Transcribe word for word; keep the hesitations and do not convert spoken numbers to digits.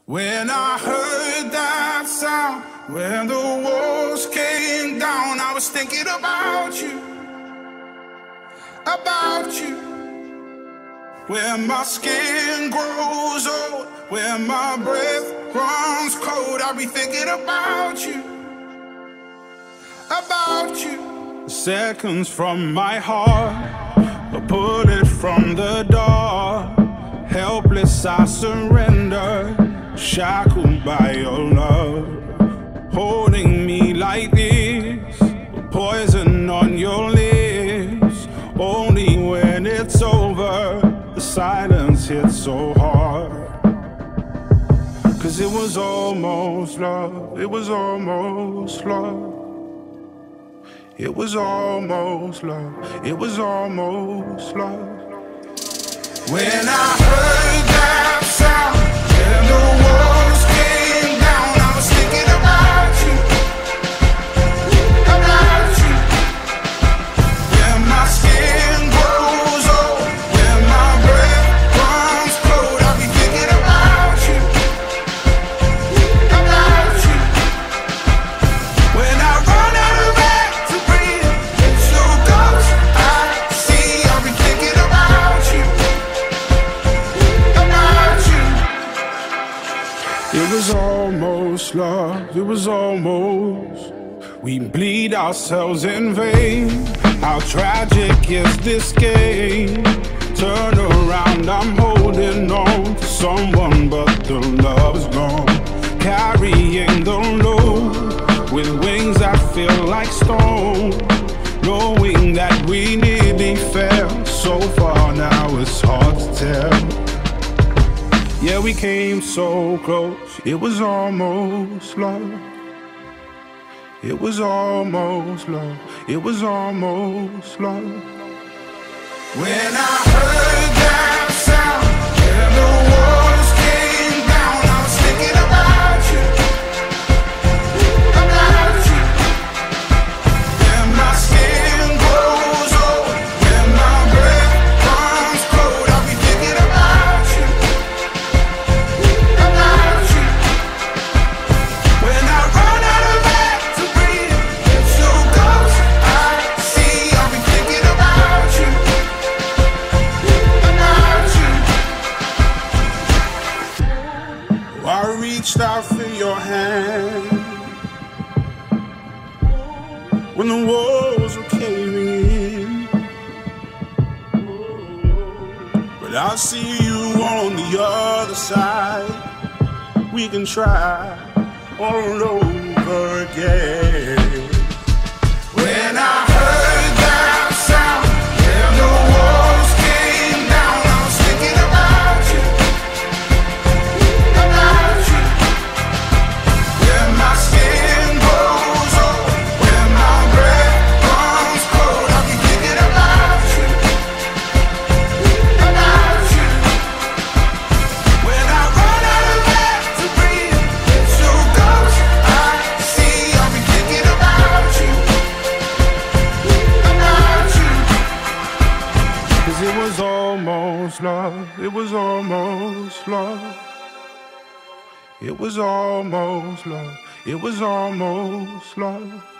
When I heard that sound, when the walls came down, I was thinking about you, about you. Where my skin grows old, where my breath runs cold, I'll be thinking about you, about you. Seconds from my heart, a bullet from the dark. Helpless I surrender, shackled by your love. Holding me like this, poison on your lips. Only when it's over, the silence hits so hard. Cause it was almost love, it was almost love. It was almost love, it was almost love. When I heard that sound, and the walls came down, I was thinking about you, about you. When my skin grows old, when my breath runs cold, I'll be thinking about you, about you. When I run out of air to breathe, it's your ghost I see, I'll be thinking about you. It was almost love, it was almost. We bleed ourselves in vain. How tragic is this game? Turn around, I'm holding on to someone, but the love is gone. Carrying the load with wings that feel like stone. Knowing that we nearly fell so far, now it's hard to tell. Yeah, we came so close, it was almost love. It was almost love, it was almost love. When I heard that sound, and the walls came down, I was thinking about you, about you. When my skin grows old, when my breath runs cold, I'll be thinking about you. I reached out for your hand when the walls were caving in, but I see you on the other side. We can try all over again. When I heard that sound, and the walls came down, I was thinking about you, about you. When my skin grows old, when my breath runs cold, I'll be thinking about you, about you. When I run out of air to breathe, it's your ghost I see, I'll be thinking about you, about you. Cause it was almost love, it was almost love. It was almost love, it was almost love.